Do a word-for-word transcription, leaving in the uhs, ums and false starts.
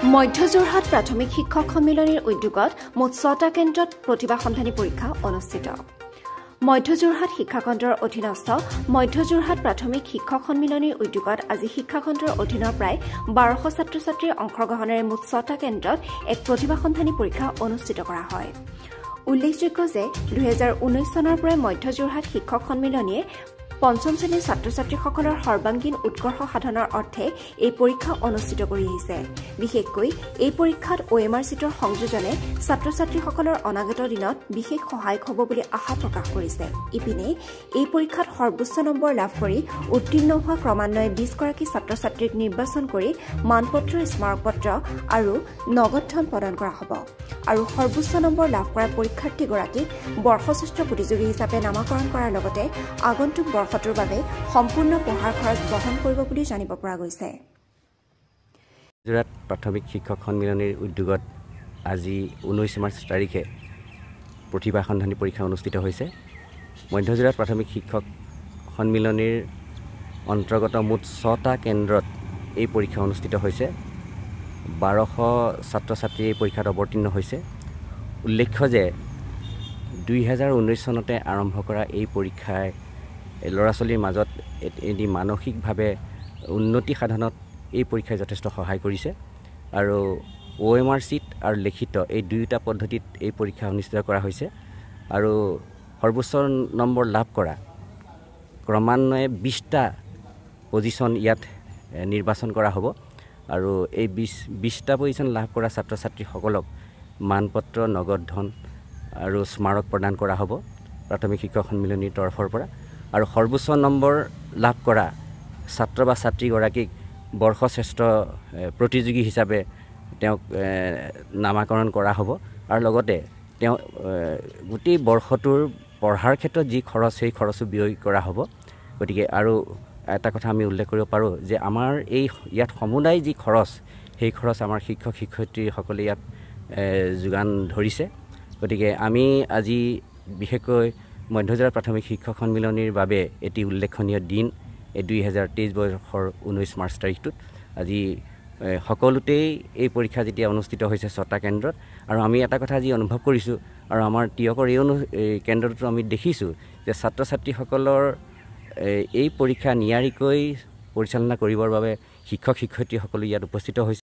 মধ্য যোৰহাট প্ৰাথমিক শিক্ষক সন্মিলনীৰ উদ্যোগত মুঠ ছটা কেন্দ্ৰত প্ৰতিভা সন্ধানী পৰীক্ষা অনুষ্ঠিত। মধ্য যোৰহাট শিক্ষাখণ্ডৰ অধীনস্থ মধ্য যোৰহাট প্ৰাথমিক শিক্ষক সন্মিলনীৰ উদ্যোগত আজি শিক্ষাখণ্ডৰ অধীনৰ প্ৰায় বাৰশ ছাত্ৰ ছাত্ৰীৰ অংশগ্ৰহণেৰে মুঠ ছটা কেন্দ্ৰত এক প্ৰতিভা সন্ধানী পৰীক্ষা অনুষ্ঠিত কৰা হয়। উল্লেখযোগ্য যে দুহেজাৰ ঊনৈশ চনৰ পৰাই মধ্য যোৰহাট শিক্ষক সন্মিলনীয়ে পঞ্চম শ্ৰেণীৰ ছাত্ৰ ছাত্ৰীসকলৰ সৰ্বাংগীন উৎকৰ্ষ সাধনৰ অৰ্থে এই পৰীক্ষা অনুষ্ঠিত কৰি আহিছে। বিশেষকৈ এই পৰীক্ষাত অ' এম আৰ চিটৰ সংযোজনে ছাত্ৰ ছাত্ৰীসকলৰ অনাগত দিনত বিশেষ সহায়ক হ'ব বুলি আশা প্ৰকাশ কৰিছে। ইপিনে এই পৰীক্ষাত সৰ্বোচ্চ নম্বৰ লাভ কৰি উত্তীৰ্ণ হোৱা ক্ৰমান্বয়ে বিশগৰাকী ছাত্ৰ ছাত্ৰীক নিৰ্বাচন কৰি মানপত্ৰ, স্মাৰকপত্ৰ আৰু নগদ ধন প্ৰদান কৰা হ'ব আৰু সৰ্বোচ্চ নম্বৰ লাভ কৰা পৰীক্ষাৰ্থীগৰাকীক বৰ্ষশ্ৰেষ্ঠ প্ৰতিযোগী হিচাপে নামাকৰণ কৰাৰ লগতে আগন্তুক বৰ্ষটোৰ বাবে সম্পূৰ্ণ পঢ়াৰ খৰচ বহন কৰিব বুলি জানিব পৰা গৈছে। যোৰহাট প্ৰাথমিক শিক্ষক সন্মিলনীৰ উদ্যোগত আজি ঊনৈছ মাৰ্চ তাৰিখে প্ৰতিভা সন্ধানী পৰীক্ষা অনুষ্ঠিত হৈছে। মধ্য যোৰহাট প্ৰাথমিক শিক্ষক সন্মিলনীৰ অন্তৰ্গত মুঠ ছটা কেন্দ্ৰত এই পৰীক্ষা অনুষ্ঠিত হৈছে। বাৰশ ছাত্ৰ ছাত্ৰী এই পৰীক্ষাত অৱতীৰ্ণ হৈছে। উল্লেখ্য যে দুই হাজাৰ ঊনৈছ চনতে আৰম্ভ কৰা এই পৰীক্ষাই ল'ৰা ছোৱালীৰ মাজত এটি মানসিকভাৱে উন্নতি সাধনত এই পৰীক্ষাই যথেষ্ট সহায় কৰিছে আৰু অ' এম আৰ চিট আৰু লিখিত এই দুয়োটা পদ্ধতিত এই পৰীক্ষা অনুষ্ঠিত কৰা হৈছে আৰু সৰ্বোচ্চ নম্বৰ লাভ কৰা ক্ৰমান্বয়ে বিশটা পজিশ্যন ইয়াত নিৰ্বাচন কৰা হ'ব আৰু এই বিশ বিশটা পজিশ্যন লাভ কৰা ছাত্ৰ ছাত্ৰীসকলক মানপত্ৰ, নগদ ধন আৰু স্মাৰক প্ৰদান কৰা হ'ব প্ৰাথমিক শিক্ষক সন্মিলনীৰ তৰফৰ পৰা আৰু সৰ্বোচ্চ নম্বৰ লাভ কৰা ছাত্ৰ বা ছাত্ৰীগৰাকীক বৰ্ষশ্ৰেষ্ঠ প্ৰতিযোগী হিচাপে তেওঁক নামাকৰণ কৰা হ'ব আৰু লগতে তেওঁ গোটেই বৰ্ষটোৰ পঢ়াৰ ক্ষেত্ৰত যি খৰচ সেই খৰচো ব্যয় কৰা হ'ব। গতিকে আৰু এটা কথা আমি উল্লেখ কৰিব পাৰোঁ যে আমাৰ এই ইয়াত সমুদায় যি খৰচ সেই খৰচ আমাৰ শিক্ষক শিক্ষয়িত্ৰীসকলে ইয়াত যোগান ধৰিছে। গতিকে আমি আজি বিশেষকৈ মধ্য যোৰহাট প্ৰাথমিক শিক্ষক সন্মিলনীৰ বাবে এটি উল্লেখনীয় দিন এই দুই হাজাৰ তেইছ বৰ্ষৰ ঊনৈছ মাৰ্চ তাৰিখটোত আজি সকলোতেই এই পৰীক্ষা যেতিয়া অনুষ্ঠিত হৈছে ছটা কেন্দ্ৰত আৰু আমি এটা কথা আজি অনুভৱ কৰিছোঁ আৰু আমাৰ তিয়কৰ এই অনু কেন্দ্ৰটো আমি দেখিছোঁ যে ছাত্ৰ ছাত্ৰীসকলৰ এই পৰীক্ষা নিয়াৰিকৈ পৰিচালনা কৰিবৰ বাবে শিক্ষক শিক্ষয়িত্ৰীসকলো ইয়াত উপস্থিত হৈছে।